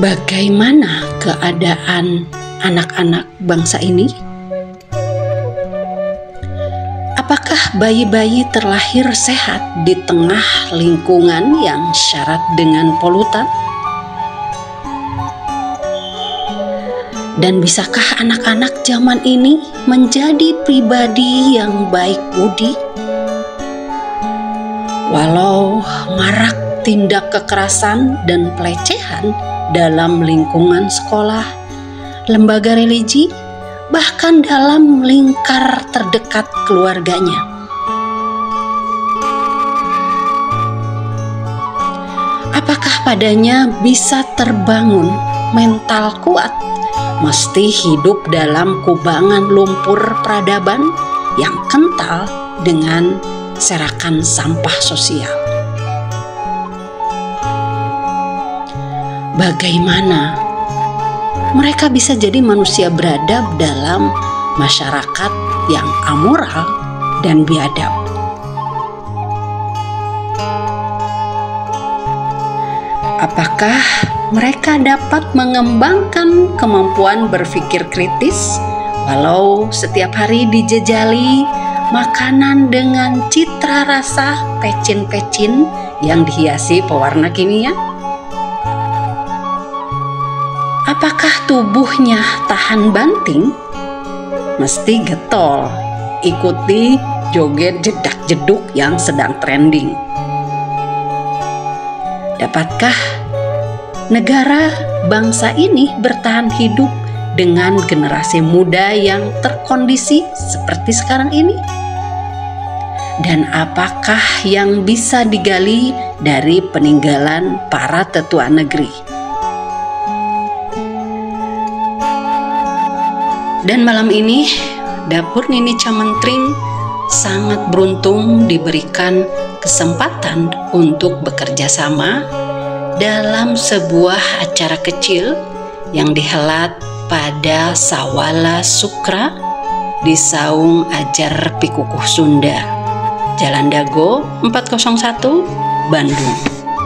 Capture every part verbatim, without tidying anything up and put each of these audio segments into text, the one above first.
Bagaimana keadaan anak-anak bangsa ini? Apakah bayi-bayi terlahir sehat di tengah lingkungan yang syarat dengan polutan? Dan bisakah anak-anak zaman ini menjadi pribadi yang baik budi? Walau marak tindak kekerasan dan pelecehan dalam lingkungan sekolah, lembaga religi, bahkan dalam lingkar terdekat keluarganya. Apakah padanya bisa terbangun mental kuat meski hidup dalam kubangan lumpur peradaban yang kental dengan serakan sampah sosial? Bagaimana mereka bisa jadi manusia beradab dalam masyarakat yang amoral dan biadab? Apakah mereka dapat mengembangkan kemampuan berpikir kritis walau setiap hari dijejali makanan dengan citra rasa pecin-pecin yang dihiasi pewarna kimia? Apakah tubuhnya tahan banting? Mesti getol, ikuti joget jedak-jeduk yang sedang trending. Dapatkah negara bangsa ini bertahan hidup dengan generasi muda yang terkondisi seperti sekarang ini? Dan apakah yang bisa digali dari peninggalan para tetua negeri? Dan malam ini, Dapur Nini Camentring sangat beruntung diberikan kesempatan untuk bekerja sama dalam sebuah acara kecil yang dihelat pada Sawala Sukra di Saung Ajar Pikukuh Sunda, Jalan Dago empat nol satu, Bandung.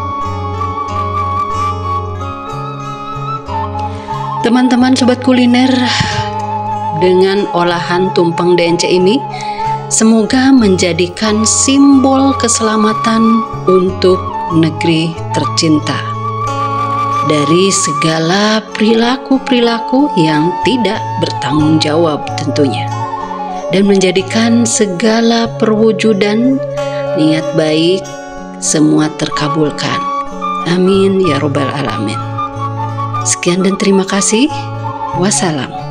Teman-teman sobat kuliner, dengan olahan tumpeng D N C ini, semoga menjadikan simbol keselamatan untuk negeri tercinta dari segala perilaku-perilaku yang tidak bertanggung jawab tentunya, dan menjadikan segala perwujudan niat baik semua terkabulkan. Amin ya robbal alamin. Sekian dan terima kasih. Wassalam.